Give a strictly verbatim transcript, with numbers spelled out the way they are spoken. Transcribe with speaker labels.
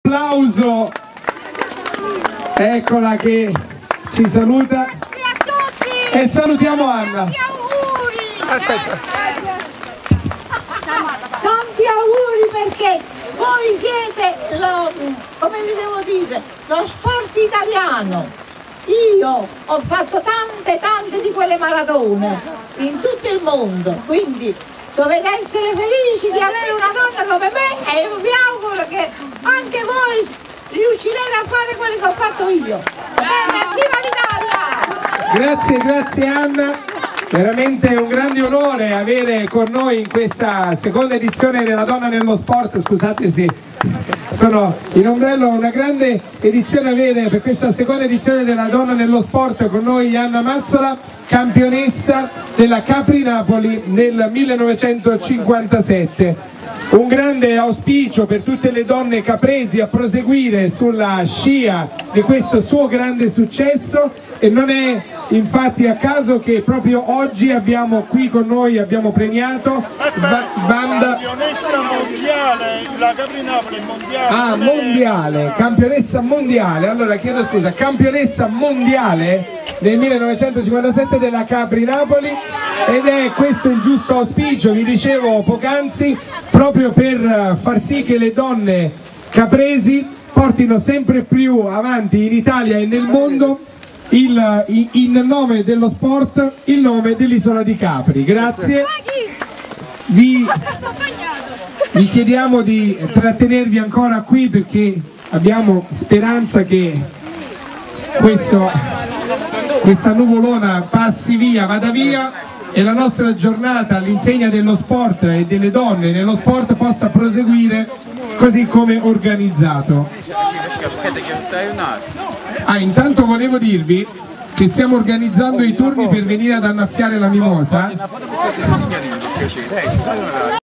Speaker 1: applauso, eccola che ci saluta.
Speaker 2: Grazie a tutti.
Speaker 1: E salutiamo Anna.
Speaker 2: Tanti auguri.
Speaker 1: Aspetta.
Speaker 2: Tanti auguri perché voi siete lo, come vi devo dire, lo sport italiano. Io ho fatto tante tante di quelle maratone in tutto il mondo, quindi dovete essere felici di avere una donna come me e io vi auguro che anche voi riuscirete a fare quello che ho fatto io. Bene, viva l'Italia!
Speaker 1: Grazie, grazie Anna. Veramente un grande onore avere con noi in questa seconda edizione della Donna nello Sport. Scusate se sono in ombrello, una grande edizione avere per questa seconda edizione della Donna nello Sport con noi Anna Mazzola, campionessa della Capri Napoli nel millenovecentocinquantasette. Un grande auspicio per tutte le donne capresi a proseguire sulla scia di questo suo grande successo, e non è infatti a caso che proprio oggi abbiamo qui con noi, abbiamo premiato ba banda
Speaker 3: campionessa mondiale, la Capri Napoli mondiale.
Speaker 1: Ah, mondiale, campionessa mondiale, allora chiedo scusa, campionessa mondiale del millenovecentocinquantasette della Capri Napoli, ed è questo il giusto auspicio, vi dicevo poc'anzi, proprio per far sì che le donne capresi portino sempre più avanti in Italia e nel mondo il, in nome dello sport, il nome dell'isola di Capri. Grazie. Vi, vi chiediamo di trattenervi ancora qui perché abbiamo speranza che questo, questa nuvolona passi via, vada via, e la nostra giornata all'insegna dello sport e delle donne nello sport possa proseguire così come organizzato. Ah, intanto volevo dirvi che stiamo organizzando i turni per venire ad annaffiare la mimosa.